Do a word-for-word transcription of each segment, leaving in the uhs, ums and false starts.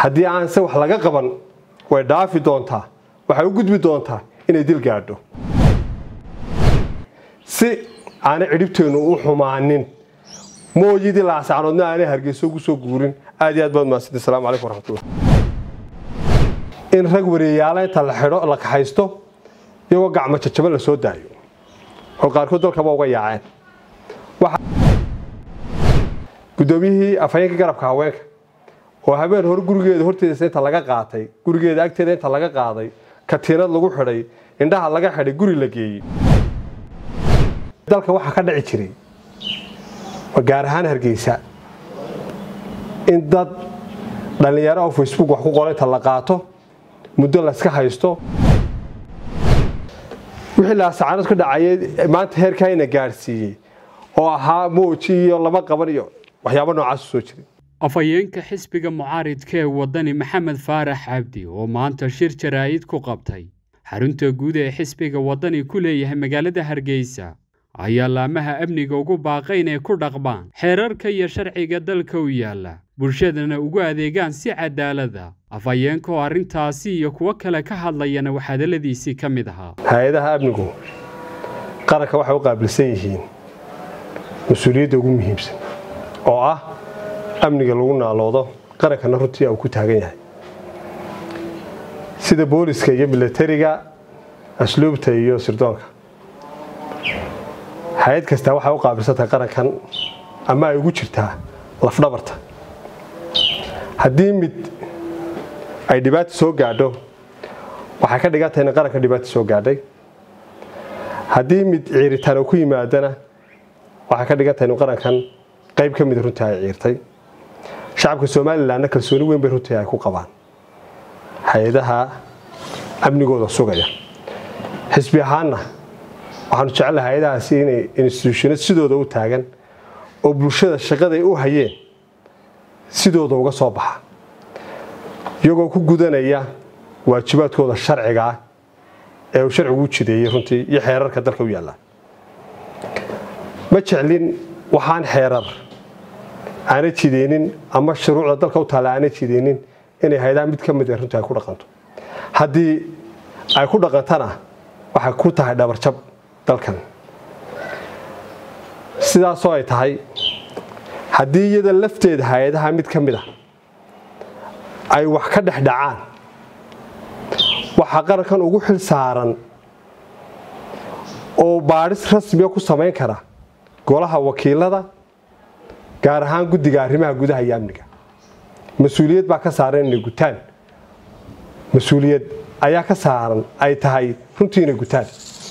haddii aan se wax laga qaban way dhaafi doontaa waxay u gudbi doontaa inay dil gaadho si aan cidhibteenu u xumaanin mooyidii laasacnoodna aanay Hargeysa ugu soo guurin aad iyo aad baad maasida salaamu calaykum waraxmatullaah in rag wariyaal inta la xidho la kaxaysto iyagoo gacmo jajaba la soo daayo oo qaarkood dalkaba uga yaaceen waxa gudoomiyihii afhayeenka garabka haweenka oo habeen hor gurigeeda horteeda inta laga qaatay gurigeeda agteeda inta laga qaaday katiinad lagu xidhay indhaha laga xidhay guri la geeyay dalka waxa ka dhici jiray gaar ahaan Hargeysa in dad dhalinyaro oo Facebook wax ku qoray inta la qaato muddo la iska haysto wixii la saacad ka dhacay maanta heerkayna gaarsiiyay oo ahaa mooji iyo lama qaban iyo waxyaabo noocaas soo jiray afhayeenka xisbiga mucaaridka ee wadani Maxamed Faarax Cabdi oo maanta shir jaraa'id ku qabtay xarunta guud ee xisbiga wadani ku leeyahay magaalada Hargeysa ayaa laamaha amniga ugu baaqay inay ku dhaqmaan xeerarka iyo sharciga dalka u yaala bulshadana ugu adeegaan si cadaalad ah afhayeenka oo arrintaasi iyo kuwa kale ka hadlayana waxa hadaladiisii ka mid ahaa hay'adaha amnigu qaranka waxa uu qaabilsan yihiin mas'uuliyadda ugu muhiimsan oo ah amniga lagu naaloodo qarankana runtii uu ku taagan yahay sida booliska iyo militariga asluubta iyo sirdoonka hay'ad kasta waxa uu qaabilsan qarankan ama ay ugu jirtaa laf dhabarta haddii mid ay dhibaato soo gaadho waxa ka dhigantay in qaranka dhibaato soo gaadhay haddii mid ciiritaan ku yimaadana waxa ka dhigantay in qarankan qayb ka mid runtii ay ciirtay shacabka Soomaaliland kalsooni weyn bay runtii ay ku qabaan hay'adaha amnigooda sugaya xisbi ahaana waxaan jecelahay hay'adahaasi inay institution sidooda u taagan oo bulshada shaqada ay u hayeen sidooda uga soo baxa iyagoo ku gudanaya waajibaadkooda sharciga ah ee uu sharcigu u jideeyay runtii iyo xeerarka dalka u yaala ma jeclin waxaan xeerar aan jideenin ama shuruucda dalka u taalaana jideenin inay hay'adaha mid ka mid ah runtii ay ku dhaqanto haddii ay ku dhaqantana waxa ku tahay dhabarjab dalkan sidaas oo ay tahay haddii iyada lafteeda hay'adaha mid ka mid ah ay wax ka dhex dhacaan waxa qarankan ugu xil saaran oo baaris rasmi ah ku sameyn kara golaha wakiilada gaar ahaan guddiga arrimaha gudaha iyo amniga mas'uuliyad baa ka saaran inay gutaan mas'uuliyad ayaa ka saaran ay tahay runtii inay gutaan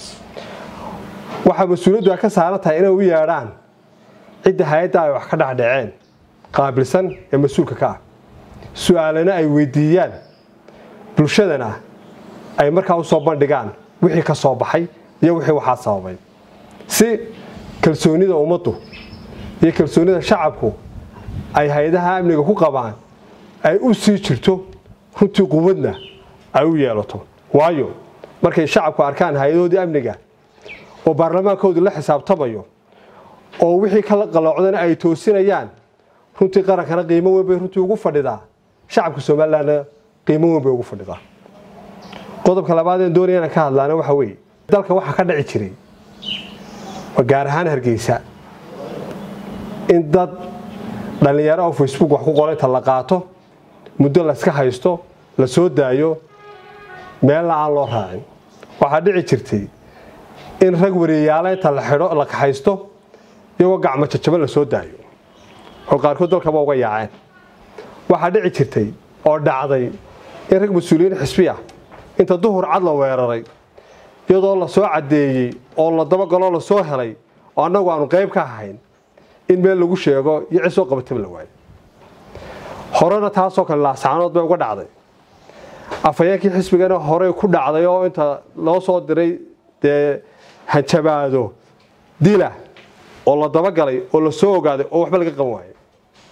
waxa mas'uuliyaddu ka saaran tahay inay u yeedhaan cidda hay'adda ay wax ka dhacdhaceen qaabilsan ee mas'uulka ka ah su'aalana ay weydiiyaan bulshadana ay markaa u soo bandhigaan wixii ka soo baxay iyo wixii waxa sababay si kalsoonida ummaddu iyo kalsoonida shacabku ay hay'adaha amniga ku qabaan ay u sii jirto runtii quwadna ay u yeelato waayo markay shacabku arkaan hay'adahoodii amniga oo baarlamaankoodu la xisaabtamayo oo wixii kala qaloocdana ay toosinayaan runtii qarankana qiimo weyn bay runtii ugu fadhidaa shacabka Soomaaliland qiimo weyn bay ugu fadhidaa qodobka labaad ee doonayana ka hadlaana waxa weeye dalka waxa ka dhici jiray gaar ahaan Hargeysa in dad dhalinyaro oo Facebook wax ku qoray inta la qaato muddo la iska haysto la soo daayo meel aan loo raacin waxa dhici jirtay in rag wariyaal inta la xidho la kaxaysto iyagoo gacmo jajaba la soo daayo oo qaarkood dalkaba uga yaaceen waxa dhici jirtay oo dhacday in rag mas'uuliyiin xisbi ah inta duhur cad la weeraray iyadoo la soo cadeeyay oo la daba galo la soo helay oo anagu aanu qayb ka ahayn in meel lagu sheego iyo cisoo qabatay la waayay horena taasoo kale la saacanood bay uga dhacday afhayeenkii xisbigana hore ku dhacday oo inta loo soo diray de hanjabaado dila oo la daba galay oo la soo ogaaday oo waxba laga qaban waayay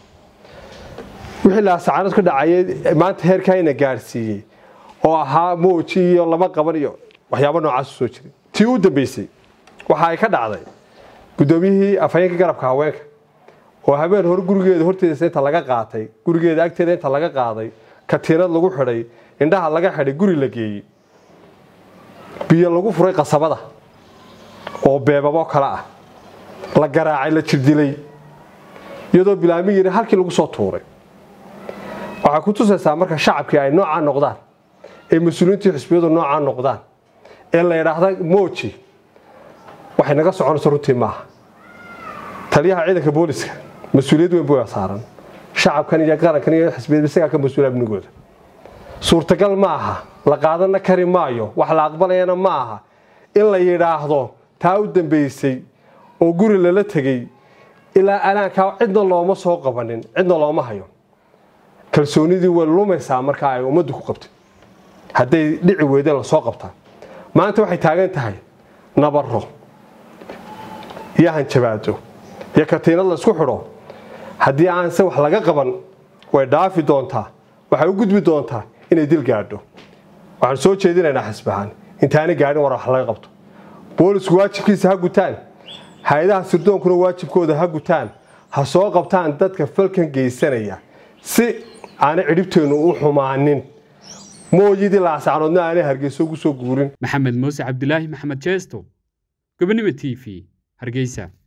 wixii la saacanood ka dhacay maanta heerkayna gaarsiiyay oo ahaa mooji iyo lama qaban iyo waxyaabo noocaas soo jiray tii u dambeysay waxa ay ka dhacday gudoomiyihii afhayeenka garabka haweenka oo habeen hor gurigeeda horteeda inta laga qaatay gurigeeda agteeda inta laga qaaday katiinad lagu xidhay indhaha laga xidhay guri la geeyey biyo lagu furay qasabada oo beebabo kala ah la garaacay la jirdilay iyadoo bilaami yiri halkii lagu soo tuuray waxa ku tusaysaa marka shacabkii ay nooca noqdaan ee mas'uuliyiinta xisbiyadu nooca noqdaan ee la yiraahdo mooji waxay naga soconaysaa runtii maaha taliyaha ciidanka booliska mas'uuliyad weyn buu saaran shacabkan iyo qarankan iyo xisbiyada isaga ka mas'uul abnigooda suurtagal maaha la qaadana kari maayo wax la aqbalayna maaha in la yiraahdo taa u dambeysay oo guri lala tagay ilaa anaanka cidna looma soo qabanin cidna looma hayo kalsoonidii way lumaysaa marka ay umadu ku qabtay haday dhici weeyda la soo qabtaa maanta waxay taagan tahay nabaro yahan jabaado ya katiinad la isku xidho hadii aan se wax laga qaban way dhaafi doontaa waxay u gudbi doontaa inay dil gaadho waxaan soo jeedinaynaa xisbahan intaanay gaadhin war wax laga qabto boolisku waajibkiisa ha gutaan hay'adaha sirdoonkuna waajibkooda ha gutaan ha soo qabtaan dadka falkan geysanaya si aan cidhibteenu u xumaanin mooyidii la asacnoodna aan Hargeysa ugu soo guurin Maxamed Muuse Cabdilaahi Maxamed Jeesto Gobonimo T V Hargeysa